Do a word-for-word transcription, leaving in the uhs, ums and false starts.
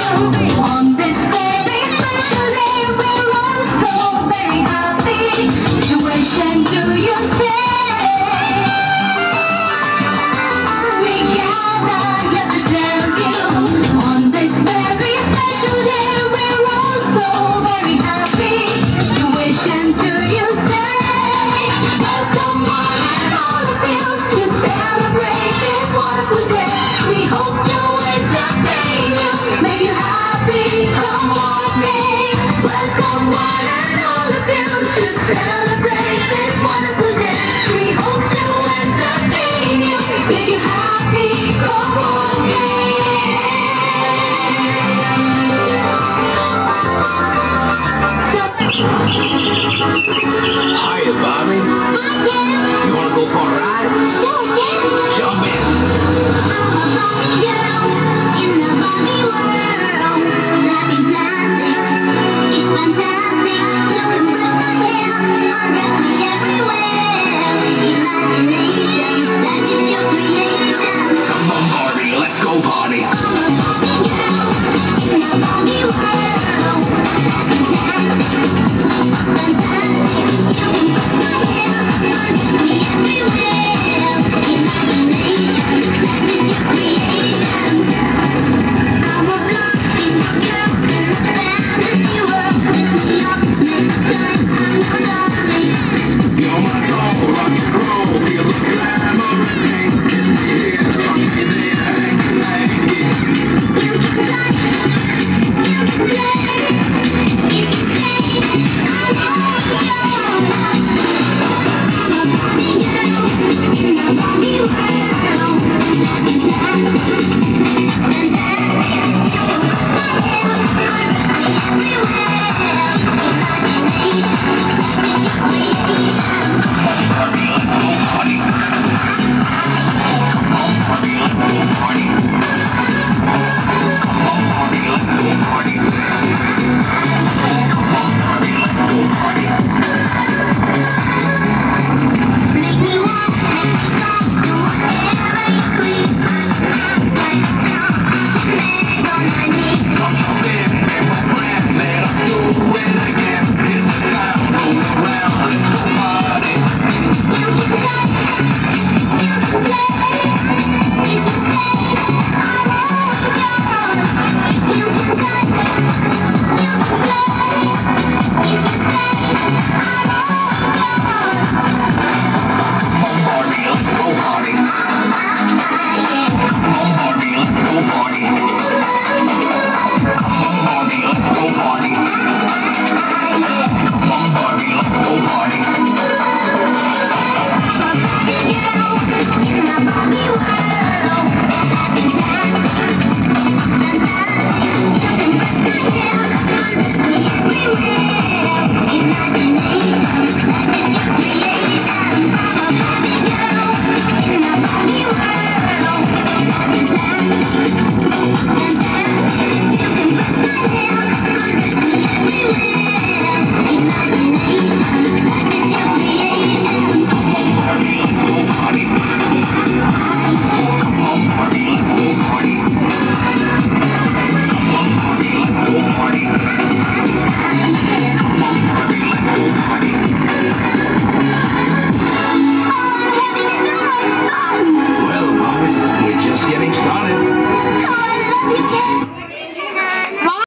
On this very special day, we're all so very happy. Situation, do you say? We gather here to tell you. On this very special day, we're all so very happy. Situation, do you say? Welcome one and all of you to celebrate this wonderful day. We hope to entertain you, make you happy. Come on, me. Welcome one and all of you to celebrate this wonderful day. We hope to entertain you, make you happy. Come on, me. Hiya, Bobby. Hi, Ken. You wanna go for a ride? Sure, Ken. Jump in. I'm a Barbie girl in the Barbie world. Life in plastic, it's fantastic. Look at me brush my hair, undress me everywhere. Imagination, life is your creation. Come on, Barbie, let's go party. I'm a